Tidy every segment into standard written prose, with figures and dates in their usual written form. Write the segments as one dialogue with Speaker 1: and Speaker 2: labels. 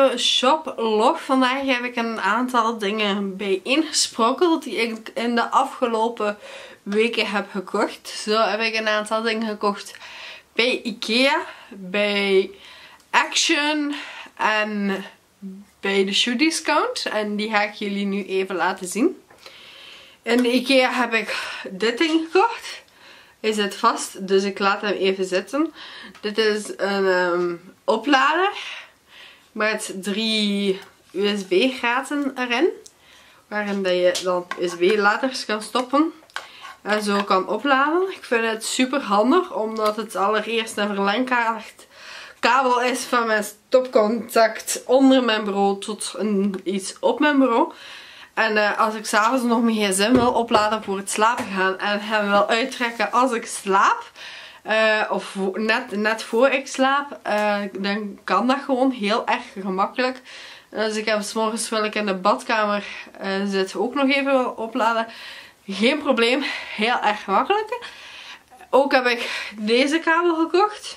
Speaker 1: nieuwe shoplog. Vandaag heb ik een aantal dingen bijeengesprokkeld die ik in de afgelopen weken heb gekocht. Zo heb ik een aantal dingen gekocht bij Ikea, bij Action en bij de Shoe Discount. En die ga ik jullie nu even laten zien. In de Ikea heb ik dit ding gekocht. Hij zit vast, dus ik laat hem even zitten. Dit is een oplader met 3 USB-gaten erin. Waarin dat je dan USB-laders kan stoppen. En zo kan opladen. Ik vind het super handig, omdat het allereerst een verlengkabel is van mijn stopcontact onder mijn bureau tot iets op mijn bureau. En als ik s'avonds nog mijn gsm wil opladen voor het slapen gaan en hem wil uittrekken als ik slaap, of net voor ik slaap, dan kan dat gewoon heel erg gemakkelijk. Dus ik heb 's morgens wil ik in de badkamer zitten ook nog even wil opladen. Geen probleem, heel erg gemakkelijk. Ook heb ik deze kabel gekocht.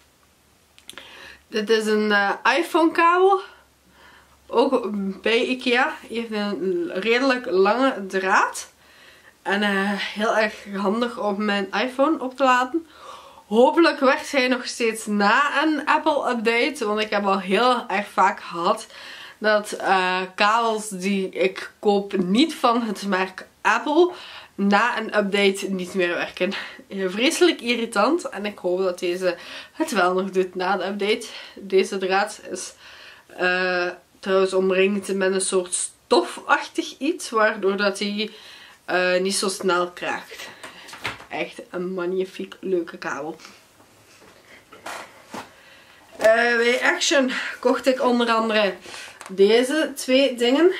Speaker 1: Dit is een iPhone kabel. Ook bij Ikea. Hij heeft een redelijk lange draad. En heel erg handig om mijn iPhone op te laden. Hopelijk werkt hij nog steeds na een Apple update. Want ik heb al heel erg vaak gehad dat kabels die ik koop niet van het merk Apple na een update niet meer werken. Vreselijk irritant. En ik hoop dat deze het wel nog doet na de update. Deze draad is trouwens omringd met een soort stofachtig iets. Waardoor dat hij niet zo snel kraakt. Echt een magnifiek leuke kabel. Bij Action kocht ik onder andere deze 2 dingen.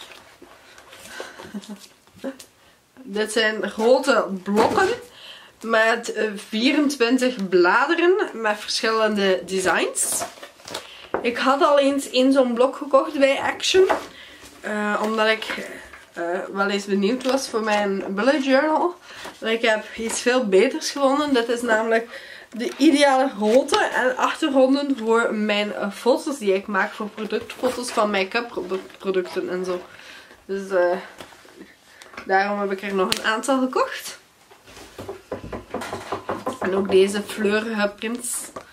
Speaker 1: Dit zijn grote blokken met 24 bladeren met verschillende designs. Ik had al eens zo'n blok gekocht bij Action. Omdat ik wel eens benieuwd was voor mijn bullet journal. Maar ik heb iets veel beters gevonden. Dit is namelijk de ideale grootte en achtergronden voor mijn foto's die ik maak voor productfoto's van make-up producten en zo. Dus daarom heb ik er nog een aantal gekocht. En ook deze fleurige prints.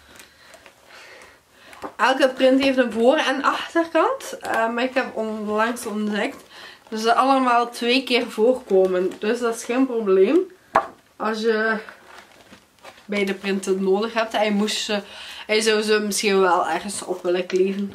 Speaker 1: Elke print heeft een voor- en achterkant. Maar ik heb onlangs ontdekt dat ze allemaal 2 keer voorkomen. Dus dat is geen probleem. Als je beide printen nodig hebt. Hij zou ze misschien wel ergens op willen kleven.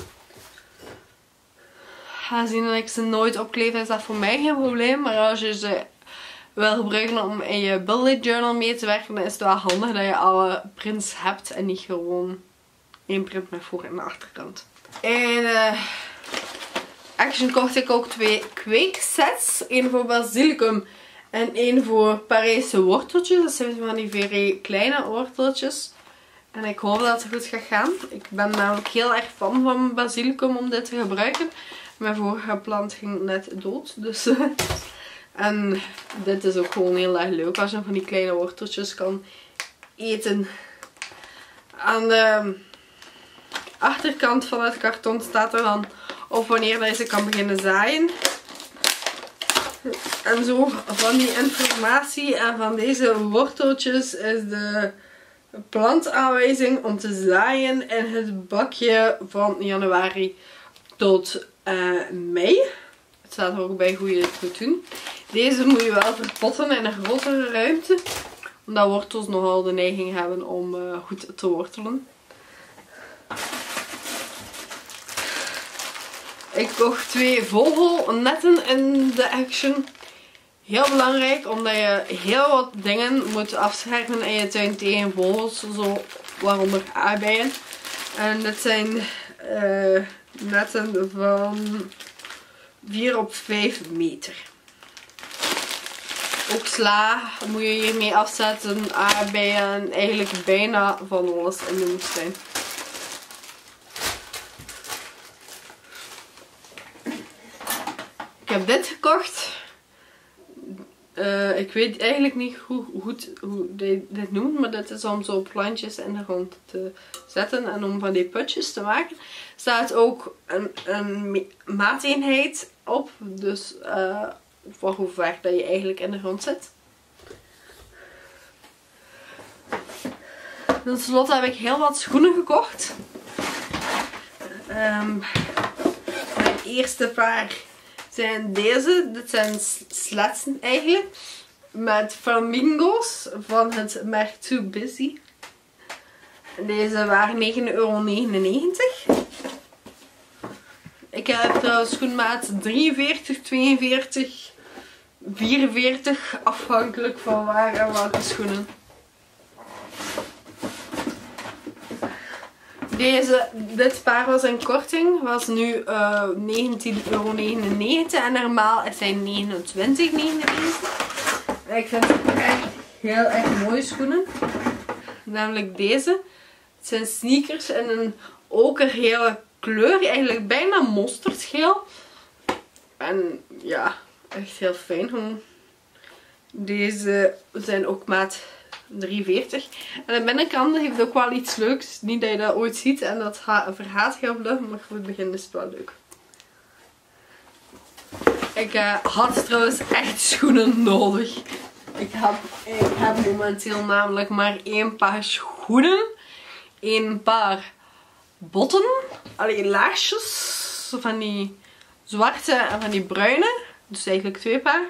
Speaker 1: Aangezien dat ik ze nooit opkleef is dat voor mij geen probleem. Maar als je ze wil gebruiken om in je bullet journal mee te werken, dan is het wel handig dat je alle prints hebt. En niet gewoon 1 print met voor- en achterkant. En Action kocht ik ook 2 kweeksets. 1 voor basilicum en 1 voor Parijse worteltjes. Dat zijn van die very kleine worteltjes. En ik hoop dat het goed gaat gaan. Ik ben namelijk heel erg fan van basilicum om dit te gebruiken. Mijn vorige plant ging net dood. Dus en dit is ook gewoon heel erg leuk als je van die kleine worteltjes kan eten. Aan de achterkant van het karton staat er dan op wanneer je ze kan beginnen zaaien. En zo van die informatie en van deze worteltjes is de plantaanwijzing om te zaaien in het bakje van januari tot mei. Het staat er ook bij hoe je dit moet doen. Deze moet je wel verpotten in een grotere ruimte. Omdat wortels nogal de neiging hebben om goed te wortelen. Ik kocht 2 vogelnetten in de Action. Heel belangrijk, omdat je heel wat dingen moet afschermen in je tuin tegen vogels. Zo, waaronder aardbeien. En dit zijn netten van 4 op 5 meter. Ook sla moet je hiermee afzetten. Aardbeien, eigenlijk bijna van alles in de woestijn. Ik heb dit gekocht. Ik weet eigenlijk niet goed hoe dit noemt, maar dit is om zo plantjes in de grond te zetten en om van die putjes te maken. Er staat ook een maateenheid op, dus voor hoe ver dat je eigenlijk in de grond zit. Ten slotte heb ik heel wat schoenen gekocht. Mijn eerste paar zijn deze. Dit zijn sletsen eigenlijk. Met flamingo's van het merk Too Busy. Deze waren €9,99. Ik heb de schoenmaat 43, 42, 44. Afhankelijk van waar en welke schoenen. Dit paar was in korting, was nu €19,99 en normaal is hij €29,99. Ik vind het echt heel erg mooie schoenen. Namelijk deze. Het zijn sneakers in een okergele kleur, eigenlijk bijna mosterdgeel. En ja, echt heel fijn. Deze zijn ook maat 43. En de binnenkant heeft ook wel iets leuks. Niet dat je dat ooit ziet en dat vergaat heel vlug, maar voor het begin is het wel leuk. Ik had trouwens echt schoenen nodig. Ik heb momenteel namelijk maar 1 paar schoenen, 1 paar botten, alleen laarsjes, van die zwarte en van die bruine, dus eigenlijk 2 paar.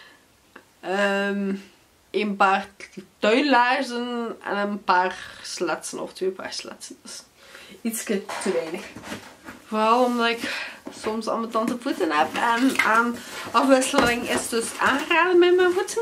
Speaker 1: 1 paar tuinlaarzen en een paar sletsen of 2 paar sletsen. Dus iets te weinig. Vooral omdat ik soms ambetante voeten heb en aan afwisseling is dus aangeraden met mijn voeten.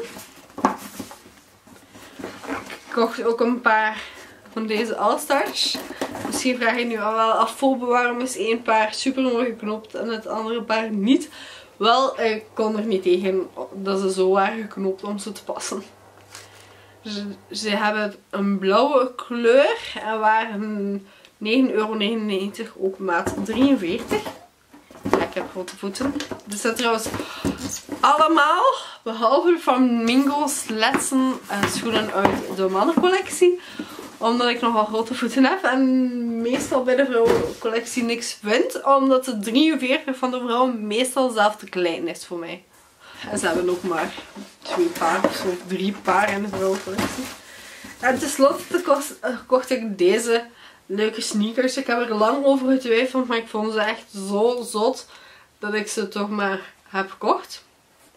Speaker 1: Ik kocht ook een paar van deze All-Stars. Misschien vraag je nu al wel af, waarom is 1 paar super mooi geknopt en het andere paar niet. Wel, ik kon er niet tegen dat ze zo waren geknopt om ze te passen. Ze hebben een blauwe kleur en waren €9,99, ook maat 43. Ja, ik heb grote voeten. Dit zijn trouwens allemaal, behalve Flamingo's letsen schoenen uit de mannencollectie. Omdat ik nogal grote voeten heb en meestal bij de vrouwencollectie niks vind. Omdat de 43 van de vrouwen meestal zelf te klein is voor mij. En ze hebben ook maar 2 paar of 3 paar in de vrouwencollectie. En tenslotte kocht ik deze leuke sneakers. Ik heb er lang over getwijfeld, maar ik vond ze echt zo zot dat ik ze toch maar heb gekocht.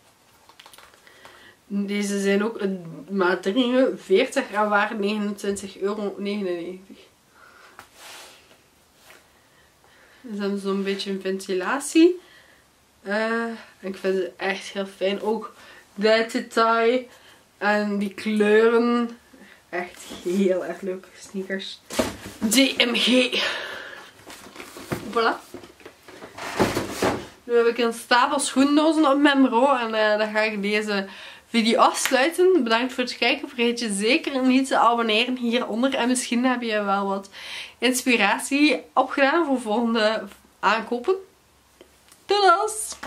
Speaker 1: Deze zijn ook maat 43 en waren €29,99. Ze hebben zo'n beetje een ventilatie. Ik vind ze echt heel fijn. Ook dit detail en die kleuren. Echt heel erg leuke sneakers. DMG. Voilà. Nu heb ik een stapel schoendozen op mijn bureau en dan ga ik deze video afsluiten. Bedankt voor het kijken. Vergeet je zeker niet te abonneren hieronder. En misschien heb je wel wat inspiratie opgedaan voor volgende aankopen. Doei!